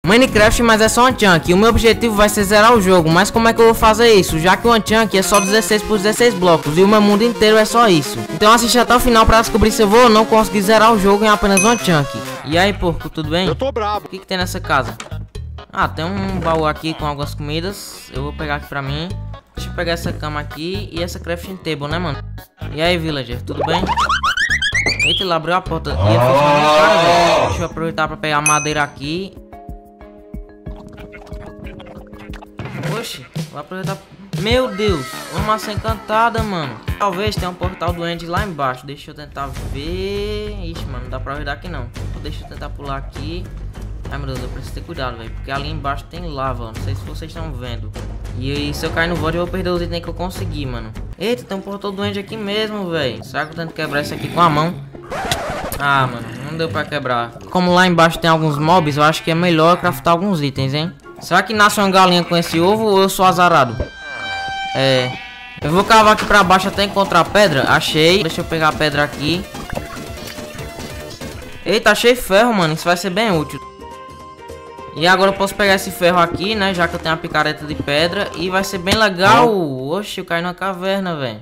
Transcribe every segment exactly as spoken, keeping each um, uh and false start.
Minecraft, mas é só um chunk. E o meu objetivo vai ser zerar o jogo. Mas como é que eu vou fazer isso? Já que o chunk é só dezesseis por dezesseis blocos e o meu mundo inteiro é só isso. Então assiste até o final pra descobrir se eu vou ou não conseguir zerar o jogo em apenas um chunk. E aí, porco, tudo bem? Eu tô bravo. O que que tem nessa casa? Ah, tem um baú aqui com algumas comidas. Eu vou pegar aqui pra mim. Deixa eu pegar essa cama aqui e essa crafting table, né, mano? E aí, villager, tudo bem? Eita, ele abriu a porta. E ele fez uma minha cara, velho. Deixa eu aproveitar pra pegar a madeira aqui. Oxi, vou aproveitar. Meu Deus, uma maçã encantada, mano. Talvez tenha um portal do End lá embaixo. Deixa eu tentar ver. Ixi, mano, não dá pra ver daqui não. Deixa eu tentar pular aqui. Ai, meu Deus, eu preciso ter cuidado, velho. Porque ali embaixo tem lava. Não sei se vocês estão vendo. E aí, se eu cair no void, eu vou perder os itens que eu consegui, mano. Eita, tem um portal do End aqui mesmo, velho. Será que eu tento quebrar isso aqui com a mão? Ah, mano, não deu pra quebrar. Como lá embaixo tem alguns mobs, eu acho que é melhor craftar alguns itens, hein? Será que nasce uma galinha com esse ovo ou eu sou azarado? É... Eu vou cavar aqui pra baixo até encontrar pedra. Achei. Deixa eu pegar a pedra aqui. Eita, achei ferro, mano. Isso vai ser bem útil. E agora eu posso pegar esse ferro aqui, né? Já que eu tenho a picareta de pedra. E vai ser bem legal. Oxe, eu caí numa caverna, velho.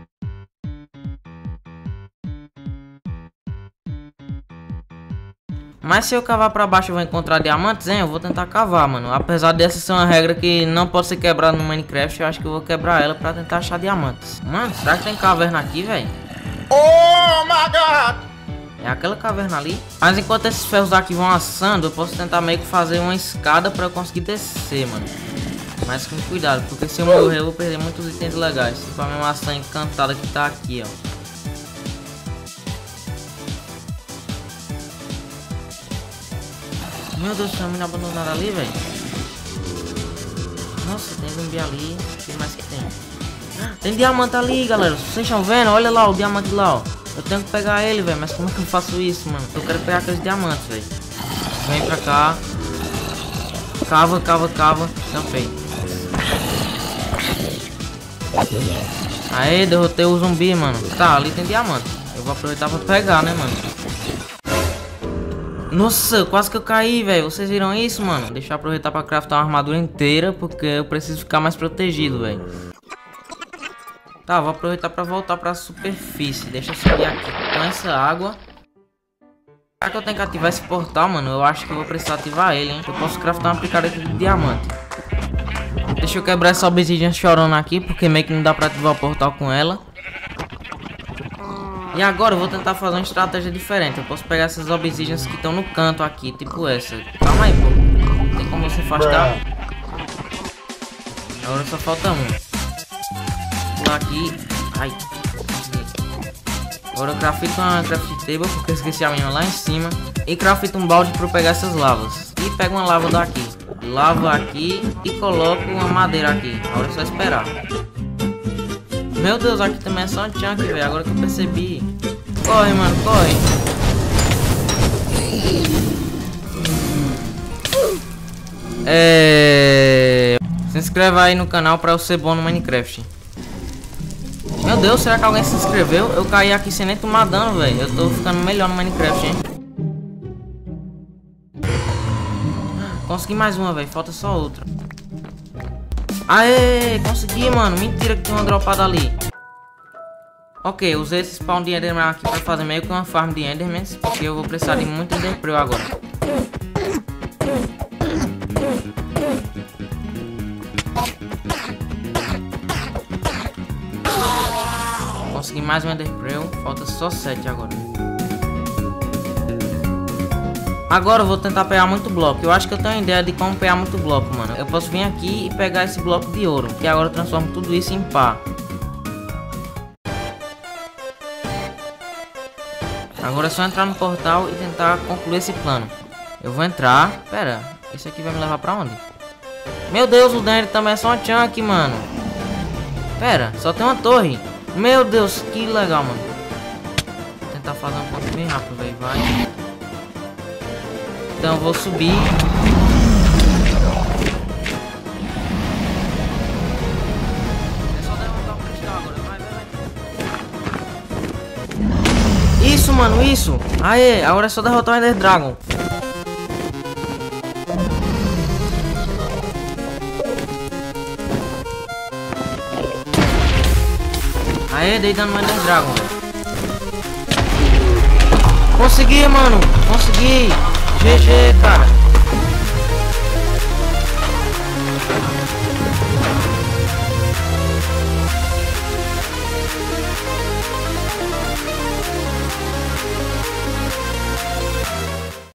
Mas se eu cavar pra baixo eu vou encontrar diamantes, hein? Eu vou tentar cavar, mano. Apesar dessa ser uma regra que não pode ser quebrada no Minecraft, eu acho que eu vou quebrar ela pra tentar achar diamantes. Mano, será que tem caverna aqui, velho? Oh my god! É aquela caverna ali. Mas enquanto esses ferros aqui vão assando, eu posso tentar meio que fazer uma escada pra eu conseguir descer, mano. Mas com cuidado, porque se eu morrer eu vou perder muitos itens legais. Tipo a minha maçã encantada que tá aqui, ó. Meu Deus, tem uma mina abandonada ali, velho. Nossa, tem zumbi ali. O que mais que tem? Tem diamante ali, galera. Vocês estão vendo? Olha lá o diamante lá, ó. Eu tenho que pegar ele, velho. Mas como é que eu faço isso, mano? Eu quero pegar aqueles diamantes, velho. Vem pra cá. Cava, cava, cava. Tampei. Aê, derrotei o zumbi, mano. Tá, ali tem diamante. Eu vou aproveitar pra pegar, né, mano? Nossa, quase que eu caí, velho. Vocês viram isso, mano? Deixa eu aproveitar pra craftar uma armadura inteira, porque eu preciso ficar mais protegido, velho. Tá, vou aproveitar pra voltar pra superfície. Deixa eu subir aqui com essa água. Será que eu tenho que ativar esse portal, mano? Eu acho que eu vou precisar ativar ele, hein? Eu posso craftar uma picareta de diamante. Deixa eu quebrar essa obsidian chorando aqui, porque meio que não dá pra ativar o portal com ela. E agora eu vou tentar fazer uma estratégia diferente. Eu posso pegar essas obsidians que estão no canto aqui, tipo essa. Calma aí, pô. Tem como você afastar? Agora só falta um. Pular aqui. Ai. Agora eu craftito uma craft table, porque eu esqueci a minha lá em cima. E craftito um balde para pegar essas lavas. E pego uma lava daqui. Lava aqui e coloco uma madeira aqui. Agora é só esperar. Meu Deus, aqui também é só um chunk, velho. Agora que eu percebi. Corre, mano, corre. É... Se inscreva aí no canal pra eu ser bom no Minecraft. Meu Deus, será que alguém se inscreveu? Eu caí aqui sem nem tomar dano, velho. Eu tô ficando melhor no Minecraft, hein? Consegui mais uma, velho. Falta só outra. Aê, consegui, mano. Mentira que tem uma dropada ali. Ok, usei esse spawn de Enderman aqui pra fazer meio que uma farm de Endermans, porque eu vou precisar de muito Enderpearl agora. Consegui mais um Enderpearl, falta só sete agora. Agora eu vou tentar pegar muito bloco. Eu acho que eu tenho uma ideia de como pegar muito bloco, mano. Eu posso vir aqui e pegar esse bloco de ouro, que agora eu transformo tudo isso em pá. Agora é só entrar no portal e tentar concluir esse plano. Eu vou entrar. Pera, esse aqui vai me levar pra onde? Meu Deus, o Dender também é só um chunk, mano. Pera, só tem uma torre. Meu Deus, que legal, mano. Vou tentar fazer um ponto bem rápido, velho. Vai. Então eu vou subir. É só derrotar o cristal agora. Vai, vai, vai. Isso, mano, isso. Aê, agora é só derrotar o Ender Dragon. Aê, dei dano no Ender Dragon, velho. Consegui, mano. Consegui. G G, cara.